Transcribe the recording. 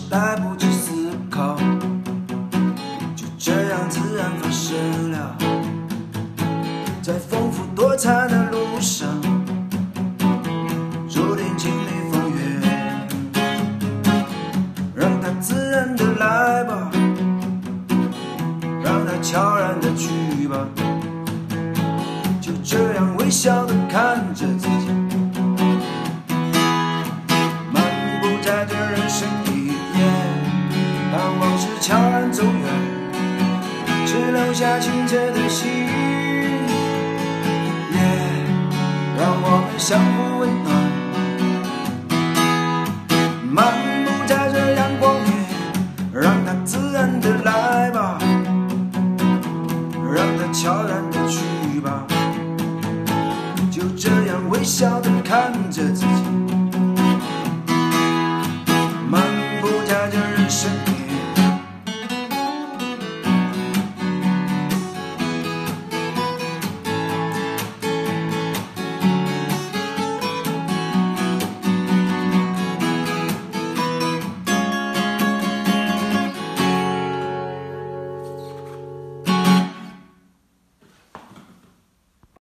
来不及思考，就这样自然发生了。在丰富多彩的路上，注定经历风月，让它自然的来吧，让它悄然的去吧，就这样微笑的看着自己，漫步在这人生里夜，当往事悄然走远，只留下清澈的喜悦，让我们相互温暖。漫步在这阳光里，让它自然的来吧，让它悄然的去吧，就这样微笑的